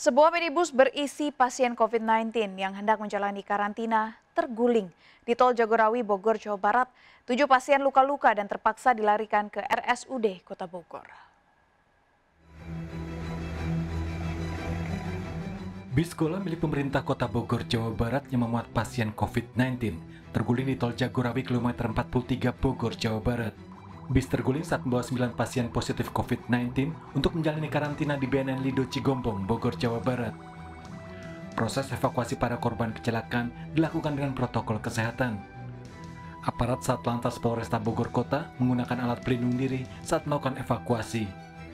Sebuah minibus berisi pasien COVID-19 yang hendak menjalani karantina terguling di Tol Jagorawi, Bogor, Jawa Barat. 7 pasien luka-luka dan terpaksa dilarikan ke RSUD Kota Bogor. Bis sekolah milik pemerintah Kota Bogor, Jawa Barat yang memuat pasien COVID-19 terguling di Tol Jagorawi kilometer 43 Bogor, Jawa Barat. Bis terguling saat membawa 9 pasien positif COVID-19 untuk menjalani karantina di BNN Lido Cigombong, Bogor, Jawa Barat. Proses evakuasi para korban kecelakaan dilakukan dengan protokol kesehatan. Aparat Satlantas Polresta Bogor Kota menggunakan alat pelindung diri saat melakukan evakuasi.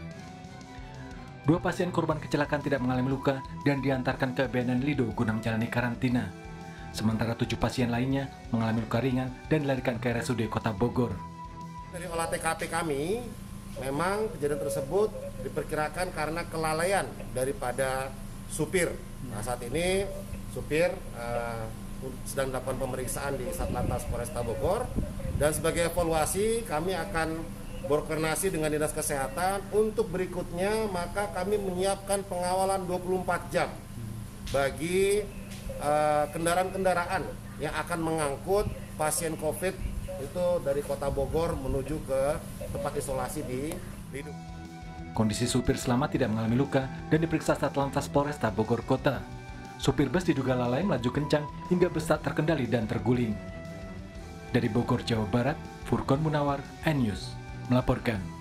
2 pasien korban kecelakaan tidak mengalami luka dan diantarkan ke BNN Lido guna menjalani karantina. Sementara 7 pasien lainnya mengalami luka ringan dan dilarikan ke RSUD Kota Bogor. Dari olah TKP kami, memang kejadian tersebut diperkirakan karena kelalaian daripada supir. Nah, saat ini supir sedang dilakukan pemeriksaan di Satlantas Polresta Bogor, dan sebagai evaluasi kami akan berkoordinasi dengan Dinas Kesehatan untuk berikutnya, maka kami menyiapkan pengawalan 24 jam bagi kendaraan-kendaraan yang akan mengangkut pasien COVID itu dari Kota Bogor menuju ke tempat isolasi di Lido. Kondisi supir selamat, tidak mengalami luka dan diperiksa Satlantas Polresta Bogor Kota. Supir bus diduga lalai melaju kencang hingga bus tak terkendali dan terguling. Dari Bogor, Jawa Barat, Furqon Munawar, N-News melaporkan.